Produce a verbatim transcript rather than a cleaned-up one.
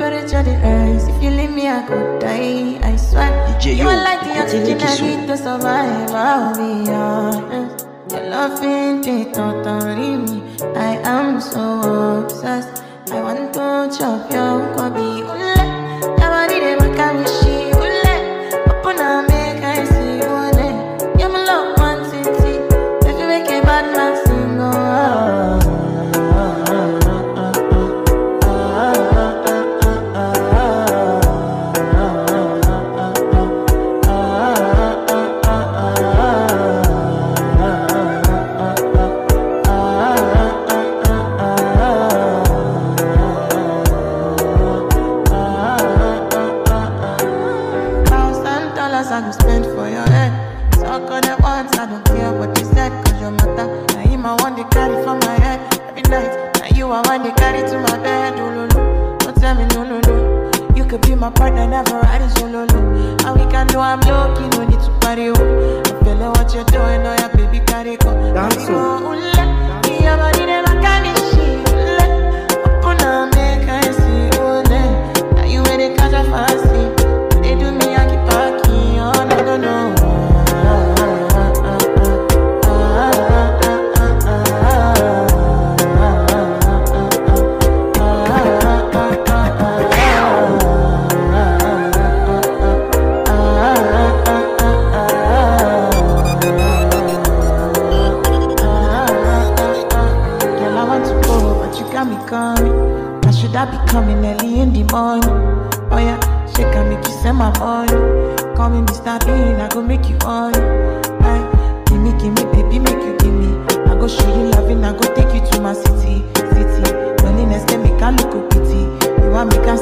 temperature the rise. If you leave me, I could die. I swear. D J You Yo, are like the oxygen I Nwantiti. need to survive. I'll be honest. Your love ain't it, totally me. I am so obsessed. I want to chop your kwabi. Ule, your body they make me she. Ule, open and make I see. Ule, you're my love, Nwantiti. If you make a bad man sing, oh. I go spend for your head. Talk on the ones, I don't care what you said. Cause your matter, now him I want to carry for my head. Every night, now you I want to carry to my bed. Oh, no, no, don't tell me no, no, no. You could be my partner, never riding solo, no. And we can do, I'm lucky, no need to party, oh. I feel like what you're doing, oh yeah, baby, carry go. Dance, oh. Your body never can be she. Open up, make I see, oh, now you ready, catch a fancy. They do me, I keep parking. No, no, no. Girl, I want to go, but you got me coming. Why should I be coming early in the morning? Oh yeah, shake and make you send my money. Call me Mister Bean, I go make you on. Aye, gimme, gimme, baby, make you gimme. I go show you loving, I go take you to my city, city. Loneliness, they make a look pity. You want me